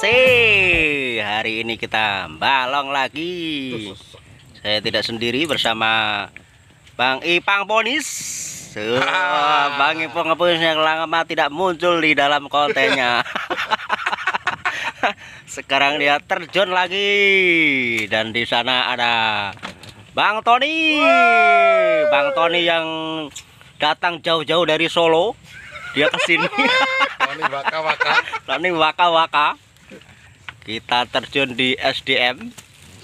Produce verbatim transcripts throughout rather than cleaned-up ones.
Asik, hari ini kita balong lagi. Saya tidak sendiri, bersama Bang Ipang Ponis. Uh, Bang Ipang Ponis yang lama tidak muncul di dalam kontennya. Sekarang dia terjun lagi, dan di sana ada Bang Tony. Bang Tony yang datang jauh-jauh dari Solo, dia kesini. Tony waka-waka. Tony waka-waka. Kita terjun di S D M.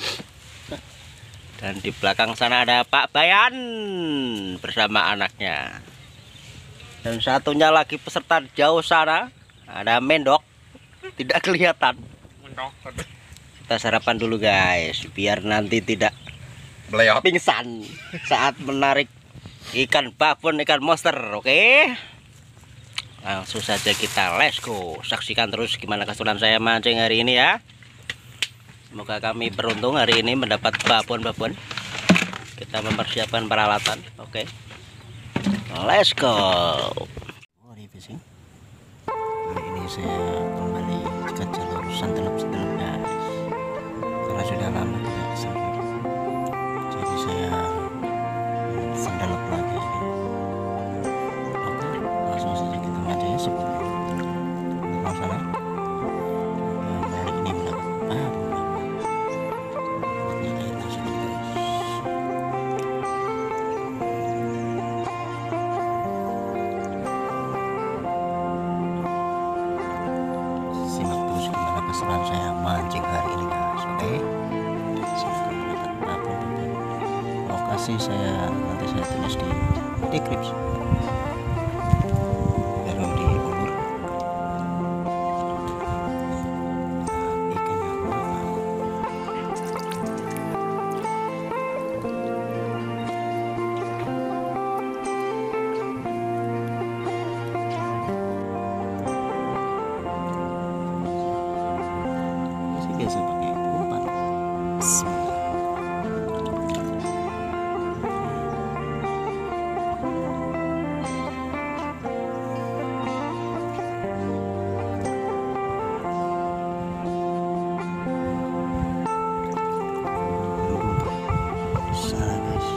Dan di belakang sana ada Pak Bayan bersama anaknya. Dan satunya lagi peserta jauh sana, ada Mendok, tidak kelihatan. Kita sarapan dulu guys, biar nanti tidak Beleot. pingsan saat menarik ikan babon, ikan monster. Oke, langsung saja kita let's go. Saksikan terus gimana kesulitan saya mancing hari ini ya. Semoga kami beruntung hari ini mendapat babon-babon. Kita mempersiapkan peralatan. Oke, let's go. Oh, di fishing. Kali ini saya kembali ke jalur santelep-santelep guys, karena sudah lama tidak sampai. Jadi saya santelep lagi ini. Oke, langsung saja kita mancing ya sebelum masalah. Hari ini mendapat babon. Keseruan saya mancing hari ini guys. Oke, semoga mendapat babon-babon. Lokasi saya nanti saya tulis di deskripsi biar mau diulur. Ikannya mahal. Biasa pakai umpan. Salah guys.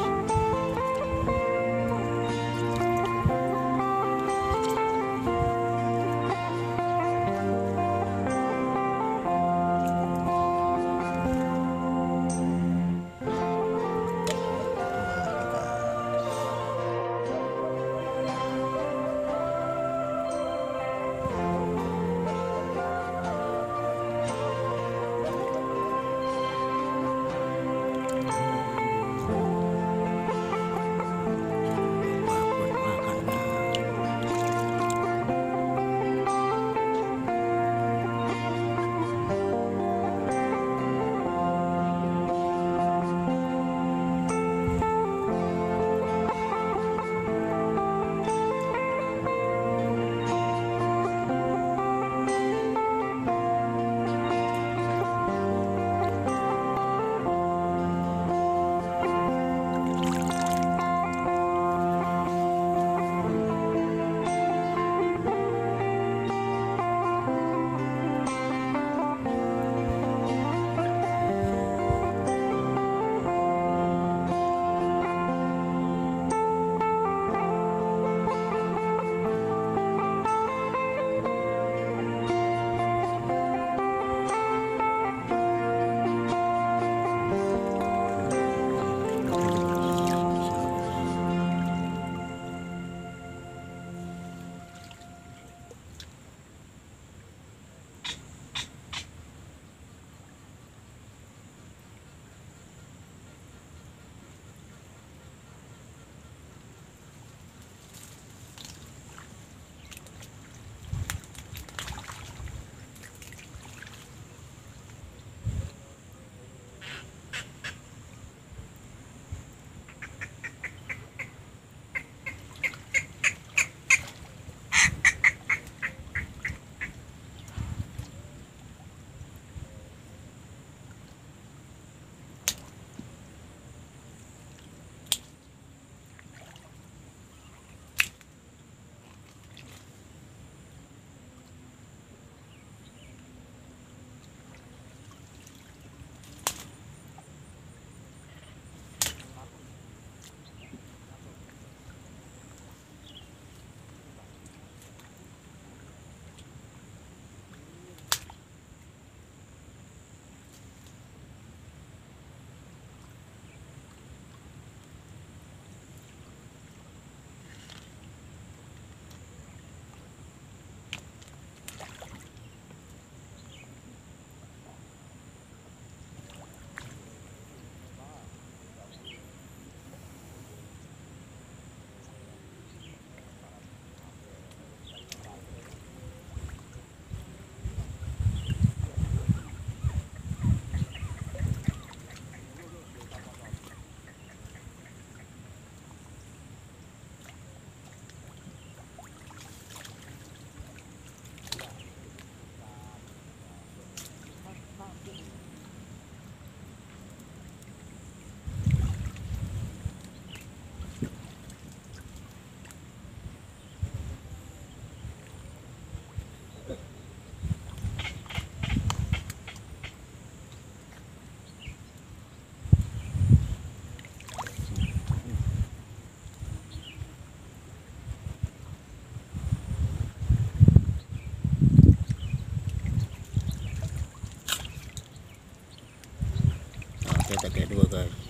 kita kayak dua guys.